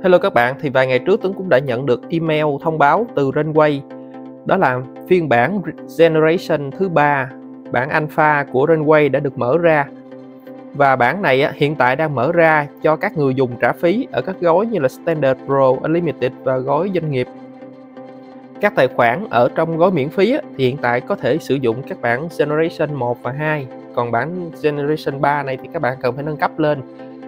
Hello các bạn, thì vài ngày trước Tuấn cũng đã nhận được email thông báo từ Runway. Đó là phiên bản Generation thứ 3, bản Alpha của Runway đã được mở ra. Và bản này hiện tại đang mở ra cho các người dùng trả phí ở các gói như là Standard, Pro, Unlimited và gói doanh nghiệp. Các tài khoản ở trong gói miễn phí thì hiện tại có thể sử dụng các bản Generation 1 và 2. Còn bản Generation 3 này thì các bạn cần phải nâng cấp lên.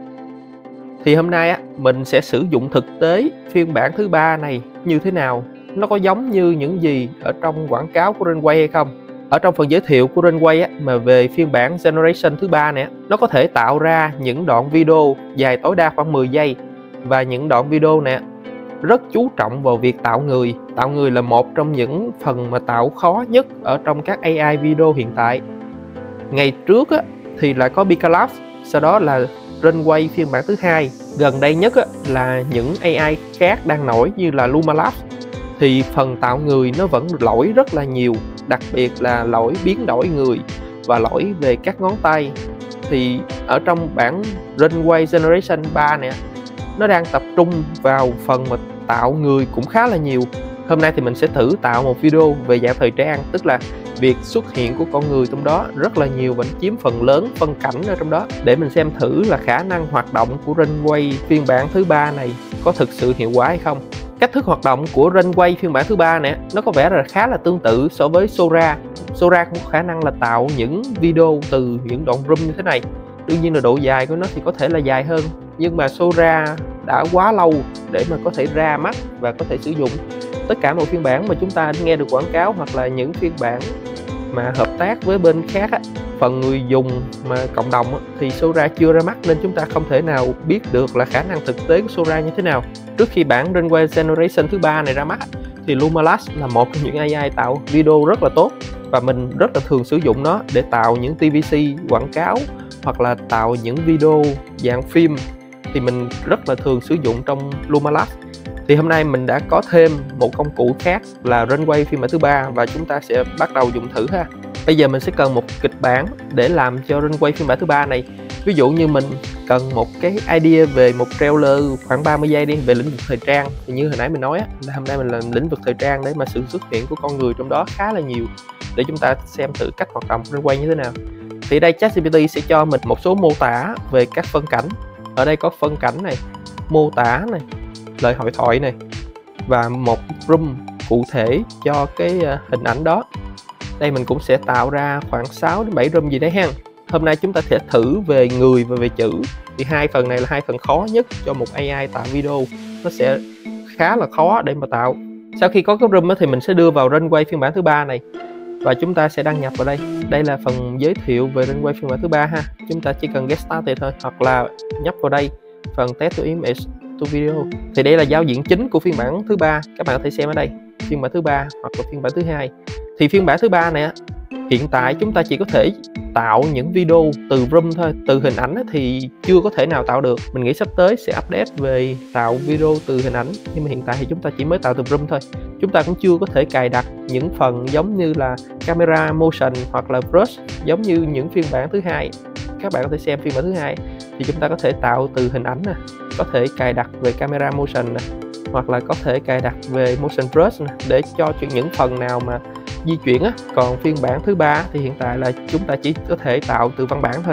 Thì hôm nay mình sẽ sử dụng thực tế phiên bản thứ 3 này như thế nào, nó có giống như những gì ở trong quảng cáo của Runway hay không. Ở trong phần giới thiệu của Runway mà về phiên bản Generation thứ 3 này, nó có thể tạo ra những đoạn video dài tối đa khoảng 10 giây. Và những đoạn video này rất chú trọng vào việc tạo người. Tạo người là một trong những phần mà tạo khó nhất ở trong các AI video hiện tại. Ngày trước thì là có Pika Labs, sau đó là Runway phiên bản thứ 2. Gần đây nhất là những AI khác đang nổi như là Luma Labs. Thì phần tạo người nó vẫn lỗi rất là nhiều, đặc biệt là lỗi biến đổi người và lỗi về các ngón tay. Thì ở trong bản Runway Generation 3 này, nó đang tập trung vào phần mà tạo người cũng khá là nhiều. Hôm nay thì mình sẽ thử tạo một video về dạng thời trang, tức là việc xuất hiện của con người trong đó rất là nhiều và chiếm phần lớn phân cảnh ở trong đó, để mình xem thử là khả năng hoạt động của Runway phiên bản thứ 3 này có thực sự hiệu quả hay không. Cách thức hoạt động của Runway phiên bản thứ 3 này nó có vẻ là khá là tương tự so với Sora. Sora cũng có khả năng là tạo những video từ những đoạn room như thế này. Đương nhiên là độ dài của nó thì có thể là dài hơn, nhưng mà Sora đã quá lâu để mà có thể ra mắt và có thể sử dụng. Tất cả mọi phiên bản mà chúng ta nghe được quảng cáo hoặc là những phiên bản mà hợp tác với bên khác phần người dùng mà cộng đồng thì Sora chưa ra mắt, nên chúng ta không thể nào biết được là khả năng thực tế của Sora như thế nào. Trước khi bản Runway Generation thứ 3 này ra mắt thì Luma Labs là một trong những AI tạo video rất là tốt, và mình rất là thường sử dụng nó để tạo những TVC quảng cáo hoặc là tạo những video dạng phim, thì mình rất là thường sử dụng trong Luma Labs. Thì hôm nay mình đã có thêm một công cụ khác là Runway phiên bản thứ 3 và chúng ta sẽ bắt đầu dùng thử ha. Bây giờ mình sẽ cần một kịch bản để làm cho Runway phiên bản thứ 3 này. Ví dụ như mình cần một cái idea về một trailer khoảng 30 giây đi, về lĩnh vực thời trang. Thì như hồi nãy mình nói là hôm nay mình làm lĩnh vực thời trang để mà sự xuất hiện của con người trong đó khá là nhiều, để chúng ta xem thử cách hoạt động của Runway như thế nào. Thì đây ChatGPT sẽ cho mình một số mô tả về các phân cảnh. Ở đây có phân cảnh này, mô tả này, lời hội thoại này và một room cụ thể cho cái hình ảnh đó. Đây mình cũng sẽ tạo ra khoảng 6 đến 7 room gì đấy ha. Hôm nay chúng ta sẽ thử về người và về chữ. Thì hai phần này là hai phần khó nhất cho một AI tạo video. Nó sẽ khá là khó để mà tạo. Sau khi có cái room thì mình sẽ đưa vào Runway phiên bản thứ 3 này và chúng ta sẽ đăng nhập vào đây. Đây là phần giới thiệu về Runway phiên bản thứ 3 ha. Chúng ta chỉ cần get started thôi, hoặc là nhấp vào đây phần test to image to video. Thì đây là giao diện chính của phiên bản thứ 3. Các bạn có thể xem ở đây, phiên bản thứ 3 hoặc là phiên bản thứ 2. Thì phiên bản thứ 3 này hiện tại chúng ta chỉ có thể tạo những video từ room thôi. Từ hình ảnh thì chưa có thể nào tạo được. Mình nghĩ sắp tới sẽ update về tạo video từ hình ảnh, nhưng mà hiện tại thì chúng ta chỉ mới tạo từ room thôi. Chúng ta cũng chưa có thể cài đặt những phần giống như là camera motion hoặc là brush giống như những phiên bản thứ 2. Các bạn có thể xem phiên bản thứ 2 thì chúng ta có thể tạo từ hình ảnh nè, có thể cài đặt về camera motion nè, hoặc là có thể cài đặt về motion brush nè, để cho những phần nào mà di chuyển á. Còn phiên bản thứ 3 thì hiện tại là chúng ta chỉ có thể tạo từ văn bản thôi.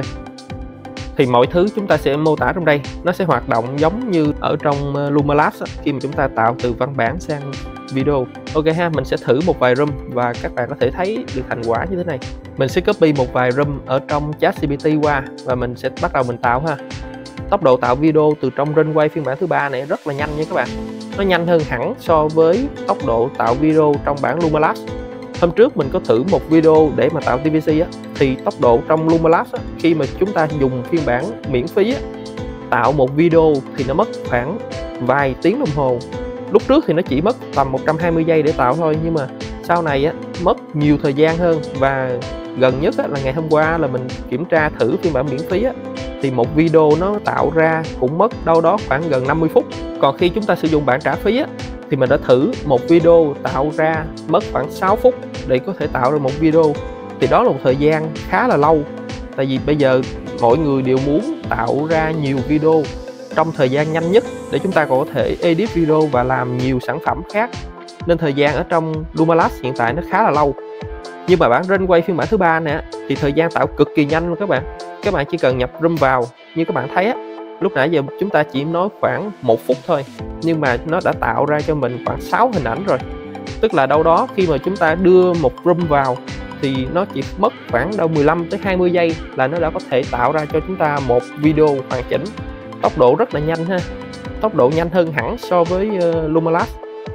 Thì mọi thứ chúng ta sẽ mô tả trong đây nó sẽ hoạt động giống như ở trong Luma Labs khi mà chúng ta tạo từ văn bản sang video. Ok ha, mình sẽ thử một vài room và các bạn có thể thấy được thành quả như thế này. Mình sẽ copy một vài room ở trong ChatGPT qua và mình sẽ bắt đầu mình tạo ha. Tốc độ tạo video từ trong Runway phiên bản thứ 3 này rất là nhanh nha các bạn. Nó nhanh hơn hẳn so với tốc độ tạo video trong bản Luma Labs. Hôm trước mình có thử một video để mà tạo TVC thì tốc độ trong Luma Labs khi mà chúng ta dùng phiên bản miễn phí tạo một video thì nó mất khoảng vài tiếng đồng hồ. Lúc trước thì nó chỉ mất tầm 120 giây để tạo thôi, nhưng mà sau này mất nhiều thời gian hơn. Và gần nhất là ngày hôm qua là mình kiểm tra thử phiên bản miễn phí thì một video nó tạo ra cũng mất đâu đó khoảng gần 50 phút. Còn khi chúng ta sử dụng bản trả phí thì mình đã thử một video tạo ra mất khoảng 6 phút để có thể tạo ra một video. Thì đó là một thời gian khá là lâu. Tại vì bây giờ mọi người đều muốn tạo ra nhiều video trong thời gian nhanh nhất để chúng ta có thể edit video và làm nhiều sản phẩm khác, nên thời gian ở trong Luma Labs hiện tại nó khá là lâu. Nhưng mà bản Runway phiên bản thứ ba này thì thời gian tạo cực kỳ nhanh luôn các bạn. Các bạn chỉ cần nhập room vào, như các bạn thấy á, lúc nãy giờ chúng ta chỉ nói khoảng 1 phút thôi, nhưng mà nó đã tạo ra cho mình khoảng 6 hình ảnh rồi. Tức là đâu đó khi mà chúng ta đưa một room vào thì nó chỉ mất khoảng đâu 15 tới 20 giây là nó đã có thể tạo ra cho chúng ta một video hoàn chỉnh. Tốc độ rất là nhanh ha, tốc độ nhanh hơn hẳn so với Luma Labs.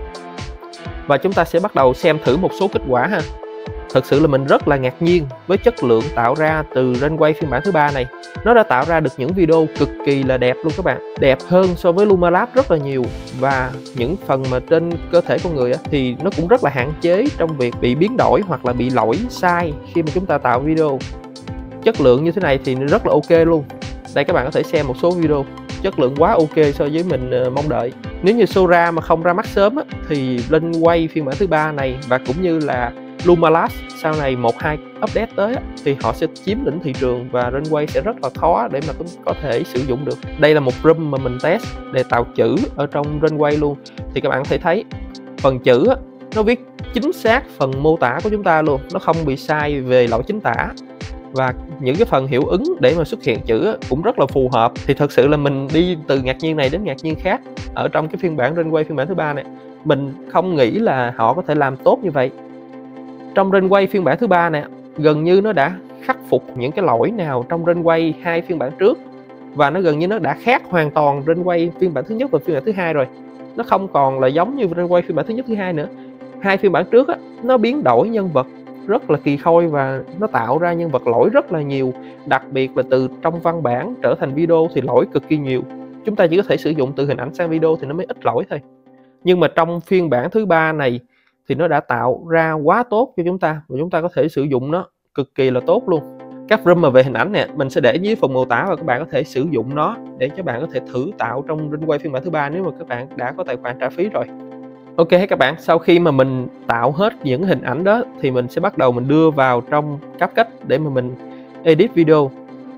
Và chúng ta sẽ bắt đầu xem thử một số kết quả ha. Thật sự là mình rất là ngạc nhiên với chất lượng tạo ra từ Runway phiên bản thứ ba này. Nó đã tạo ra được những video cực kỳ là đẹp luôn các bạn. Đẹp hơn so với Luma Labs rất là nhiều. Và những phần mà trên cơ thể con người thì nó cũng rất là hạn chế trong việc bị biến đổi hoặc là bị lỗi sai khi mà chúng ta tạo video. Chất lượng như thế này thì rất là ok luôn. Đây các bạn có thể xem một số video. Chất lượng quá ok so với mình mong đợi. Nếu như Sora mà không ra mắt sớm thì Runway phiên bản thứ ba này và cũng như là Luma Labs sau này 1-2 update tới thì họ sẽ chiếm lĩnh thị trường và Runway sẽ rất là khó để mà có thể sử dụng được. Đây là một room mà mình test để tạo chữ ở trong Runway luôn. Thì các bạn có thể thấy phần chữ nó viết chính xác phần mô tả của chúng ta luôn, nó không bị sai về lỗi chính tả. Và những cái phần hiệu ứng để mà xuất hiện chữ cũng rất là phù hợp. Thì thật sự là mình đi từ ngạc nhiên này đến ngạc nhiên khác ở trong cái phiên bản Runway phiên bản thứ ba này. Mình không nghĩ là họ có thể làm tốt như vậy. Trong Runway phiên bản thứ ba này gần như nó đã khắc phục những cái lỗi nào trong Runway 2 phiên bản trước, và nó gần như nó đã khác hoàn toàn Runway phiên bản thứ nhất và phiên bản thứ hai rồi. Nó không còn là giống như Runway phiên bản thứ nhất thứ hai nữa. 2 phiên bản trước nó biến đổi nhân vật rất là kỳ khôi và nó tạo ra nhân vật lỗi rất là nhiều, đặc biệt là từ trong văn bản trở thành video thì lỗi cực kỳ nhiều. Chúng ta chỉ có thể sử dụng từ hình ảnh sang video thì nó mới ít lỗi thôi. Nhưng mà trong phiên bản thứ ba này thì nó đã tạo ra quá tốt cho chúng ta và chúng ta có thể sử dụng nó cực kỳ là tốt luôn. Các room mà về hình ảnh nè mình sẽ để dưới phần mô tả và các bạn có thể sử dụng nó để cho bạn có thể thử tạo trong Runway phiên bản thứ ba nếu mà các bạn đã có tài khoản trả phí rồi. Ok các bạn, sau khi mà mình tạo hết những hình ảnh đó thì mình sẽ bắt đầu mình đưa vào trong CapCut để mà mình edit video.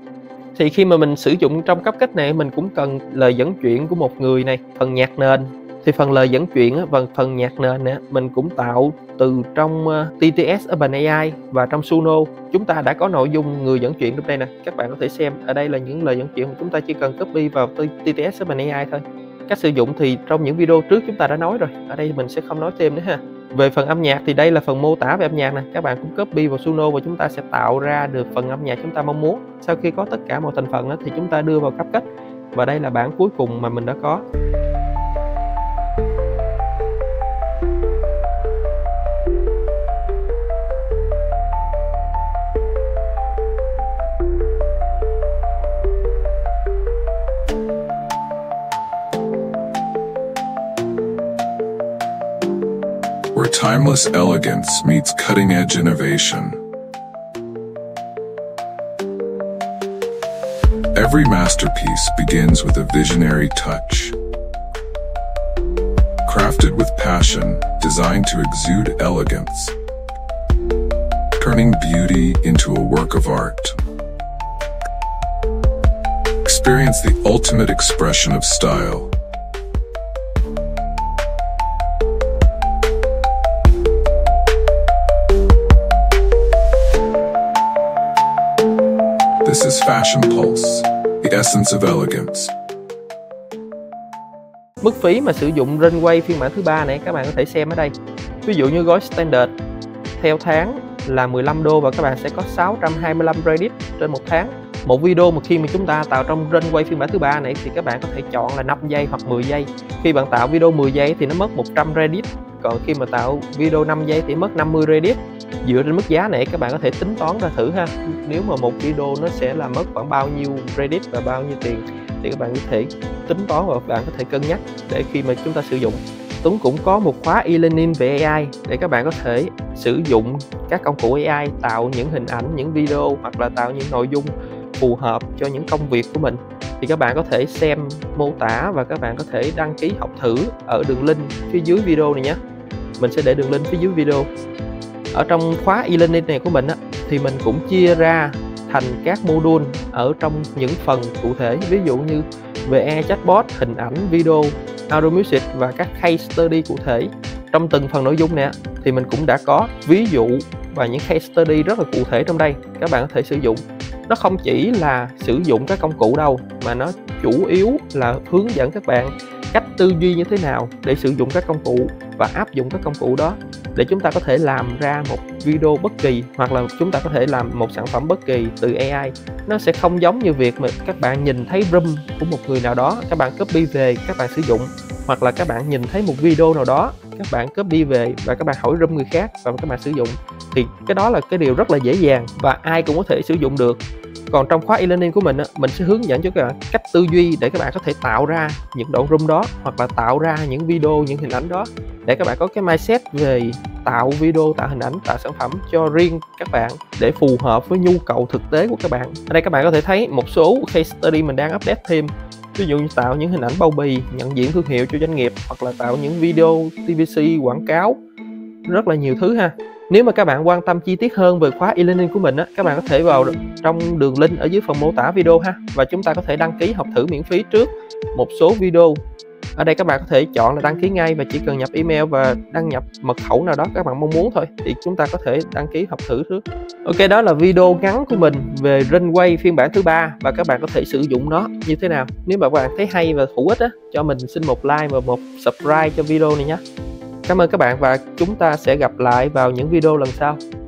Thì khi mà mình sử dụng trong CapCut này mình cũng cần lời dẫn chuyện của một người này, phần nhạc nền. Thì phần lời dẫn chuyện và phần nhạc nền này, mình cũng tạo từ trong TTS OpenAI và trong Suno. Chúng ta đã có nội dung người dẫn chuyện trong đây nè, các bạn có thể xem. Ở đây là những lời dẫn chuyện mà chúng ta chỉ cần copy vào TTS OpenAI thôi. Cách sử dụng thì trong những video trước chúng ta đã nói rồi, ở đây mình sẽ không nói thêm nữa ha. Về phần âm nhạc thì đây là phần mô tả về âm nhạc này, các bạn cũng copy vào Suno và chúng ta sẽ tạo ra được phần âm nhạc chúng ta mong muốn. Sau khi có tất cả mọi thành phần thì chúng ta đưa vào CapCut và đây là bản cuối cùng mà mình đã có. Where timeless elegance meets cutting-edge innovation. Every masterpiece begins with a visionary touch. Crafted with passion, designed to exude elegance, turning beauty into a work of art. Experience the ultimate expression of style. This is Fashion Pulse, the essence of elegance. Mức phí mà sử dụng Runway phiên bản thứ ba này các bạn có thể xem ở đây. Ví dụ như gói Standard theo tháng là 15 đô và các bạn sẽ có 625 credit trên một tháng. Một video mà khi mà chúng ta tạo trong Runway phiên bản thứ ba này thì các bạn có thể chọn là 5 giây hoặc 10 giây. Khi bạn tạo video 10 giây thì nó mất 100 credit. Còn khi mà tạo video 5 giây thì mất 50 credit. Dựa trên mức giá này các bạn có thể tính toán ra thử ha. Nếu mà một video nó sẽ là mất khoảng bao nhiêu credit và bao nhiêu tiền thì các bạn có thể tính toán và bạn có thể cân nhắc để khi mà chúng ta sử dụng. Tuấn cũng có một khóa e-learning về AI để các bạn có thể sử dụng các công cụ AI tạo những hình ảnh, những video hoặc là tạo những nội dung phù hợp cho những công việc của mình. Thì các bạn có thể xem mô tả và các bạn có thể đăng ký học thử ở đường link phía dưới video này nhé. Mình sẽ để đường link phía dưới video. Ở trong khóa e-learning này của mình thì mình cũng chia ra thành các module ở trong những phần cụ thể. Ví dụ như về AI chatbot, hình ảnh, video, audio music và các case study cụ thể. Trong từng phần nội dung này thì mình cũng đã có ví dụ và những case study rất là cụ thể trong đây, các bạn có thể sử dụng. Nó không chỉ là sử dụng các công cụ đâu, mà nó chủ yếu là hướng dẫn các bạn cách tư duy như thế nào để sử dụng các công cụ và áp dụng các công cụ đó để chúng ta có thể làm ra một video bất kỳ, hoặc là chúng ta có thể làm một sản phẩm bất kỳ từ AI. Nó sẽ không giống như việc mà các bạn nhìn thấy room của một người nào đó, các bạn copy về các bạn sử dụng, hoặc là các bạn nhìn thấy một video nào đó, các bạn copy về và các bạn hỏi room người khác và các bạn sử dụng. Thì cái đó là cái điều rất là dễ dàng và ai cũng có thể sử dụng được. Còn trong khóa e-learning của mình mình sẽ hướng dẫn cho các bạn cách tư duy để các bạn có thể tạo ra những đoạn room đó, hoặc là tạo ra những video, những hình ảnh đó, để các bạn có cái mindset về tạo video, tạo hình ảnh, tạo sản phẩm cho riêng các bạn để phù hợp với nhu cầu thực tế của các bạn. Ở đây các bạn có thể thấy một số case study mình đang update thêm, ví dụ như tạo những hình ảnh bao bì, nhận diện thương hiệu cho doanh nghiệp, hoặc là tạo những video TVC quảng cáo, rất là nhiều thứ ha. Nếu mà các bạn quan tâm chi tiết hơn về khóa e-learning của mình các bạn có thể vào trong đường link ở dưới phần mô tả video ha, và chúng ta có thể đăng ký học thử miễn phí trước một số video. Ở đây các bạn có thể chọn là đăng ký ngay và chỉ cần nhập email và đăng nhập mật khẩu nào đó các bạn mong muốn thôi, thì chúng ta có thể đăng ký học thử trước. Ok, đó là video ngắn của mình về Runway phiên bản thứ 3 và các bạn có thể sử dụng nó như thế nào. Nếu mà các bạn thấy hay và hữu ích cho mình xin một like và một subscribe cho video này nhé. Cảm ơn các bạn và chúng ta sẽ gặp lại vào những video lần sau.